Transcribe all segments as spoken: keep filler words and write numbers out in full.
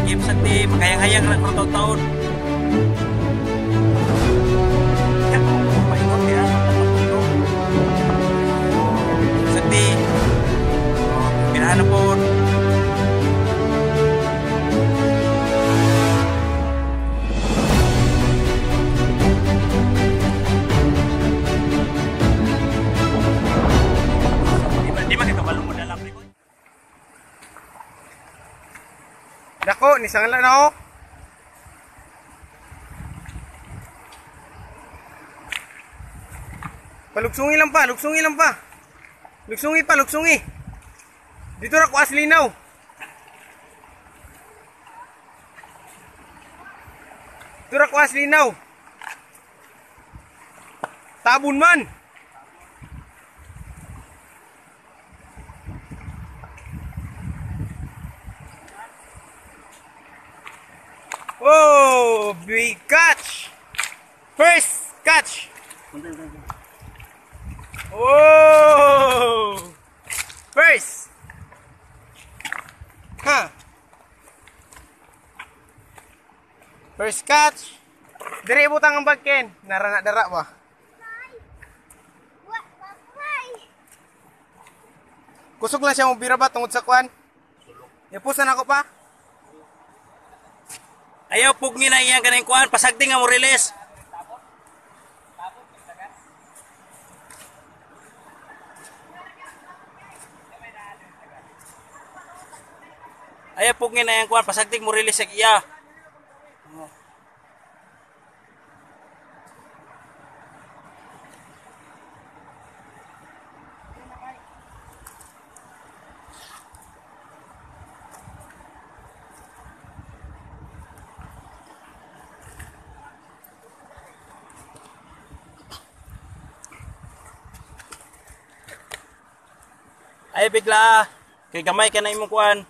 Sige, sakti, magkayang-hayang na kung taon-taon. Ya, paikot ya. Sakti. Pinahan na po. Dako, nisang lang na ako. Palugsungi lang pa, lugsungi lang pa. Lugsungi pa, lugsungi. Dito ra ko aslinaw. Dito ra ko aslinaw. Tabun man. Oh, big catch! First catch! Oh! First! Ha! First catch! Diri butang ang bagken. Nara na dara ba? Kusog lang siya mong bira ba tungod sa kwan? Ipusan ako pa? Ayaw pugni na iyang kanang kuan, pasagdi nga mo release. Ayaw pugni na iyang kuan, pasagdi mo release sa iya. Ay bigla kay gamay ka na imong kuan.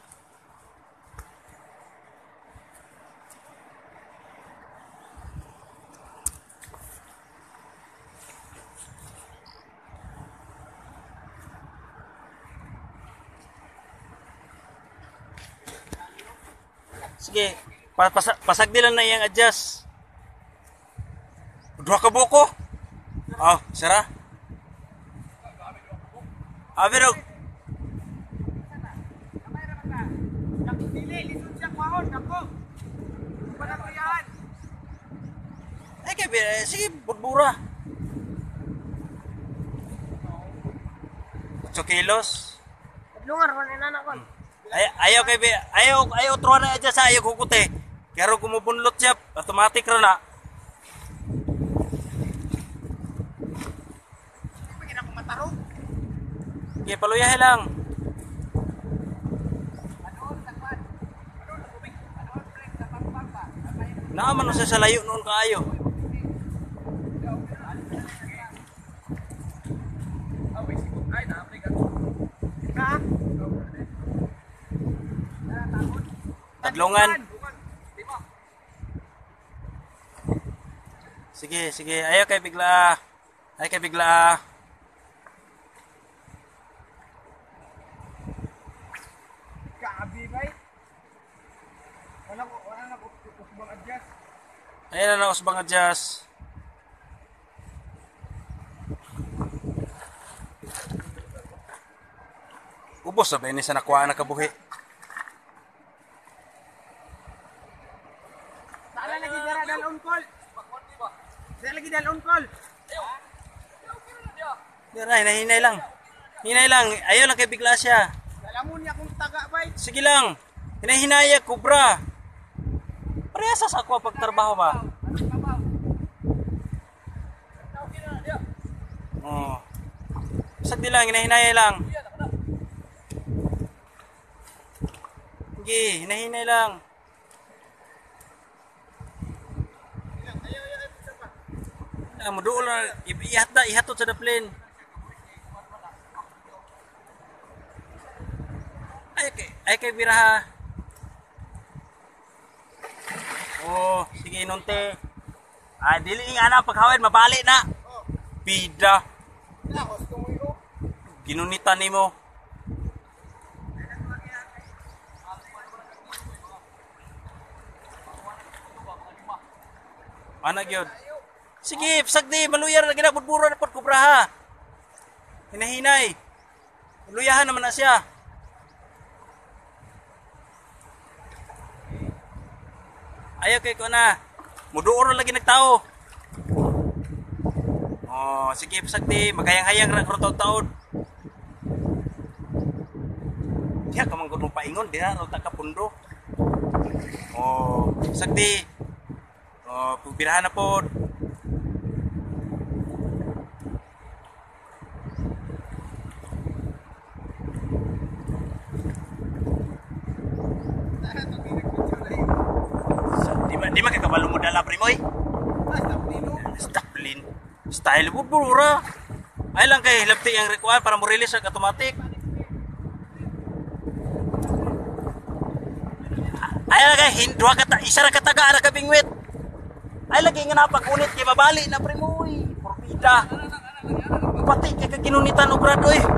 Sige, pas pasagdi lang na iyang adjust. Dua ka buko. Oh, sara. Ah, pero ay kaya, sige, bugbura. eight kilos. Lungar ko na anak ko. Ay, ayaw kay ayaw ayaw truan na adjust sa ayaw kukuti. Kaya kumubunlot siya, automatic ra na. Pagin ako mataro. Sige, paluyahe lang. Naaman siya sa layo noon kaayo. Tadlongan. Sige, sige. Ayaw kay bigla. Ayaw kay bigla. Kaabi bay. Wala ko, wala na ko usbang adjust. Ayan na na usbang adjust. Ubos na ba ini sa nakuha na kabuhi? Saan lagi dara dalon call? Saan lagi dalon call? Dira, hinay-hinay lang. Hinay lang. Ayaw lang kay bigla siya. Alam mo niya kung taga bay. Sige lang. Hinahinaya, kubra. Parehas sa ako pagtrabaho ba? Oh. Sagdi lang, hinahinaya lang. Sige, hinahinay lang. Ah, mo doon na ihat na, ihatot sa daplin. Ay kay, ay kay biraha. Oh, sige nunte. Ah, dili nga na paghawid mabali na. Pida. Ginunitan nimo. Ana gyud. Sige, sagdi maluyar na ginabudburo na pod kubraha. Hinahinay. Luyahan naman na siya. Ayaw kay ko na. Muduoro lagi nagtao. Oh, sige sagdi, magayang-hayang ra kro taon. Diya ka man gud mo paingon diha ro ta ka pundo. Oh, sagdi. Oh, pubirahan na pod. Di ba di ba kay kabalo mo dala primoy? Staplin. Style mo bura. Ay lang kay hilabti ang require para mo release ang automatic. Ay lang kay hindwa ka ta isa ra ka taga ara ka bingwit. Ay lagi nga napagunit kay mabali na primoy. Porbida. Pati kay kaginunitan og brad oy.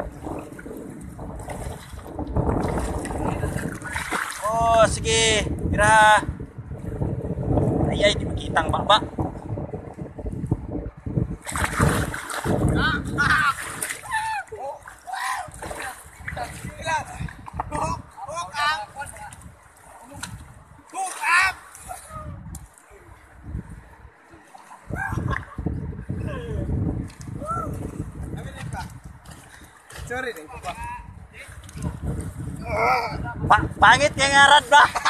Oh, sige. Tira. Ay ay di makitang baba. Sorry din ko ba? Pa pangit yang ngaran ba?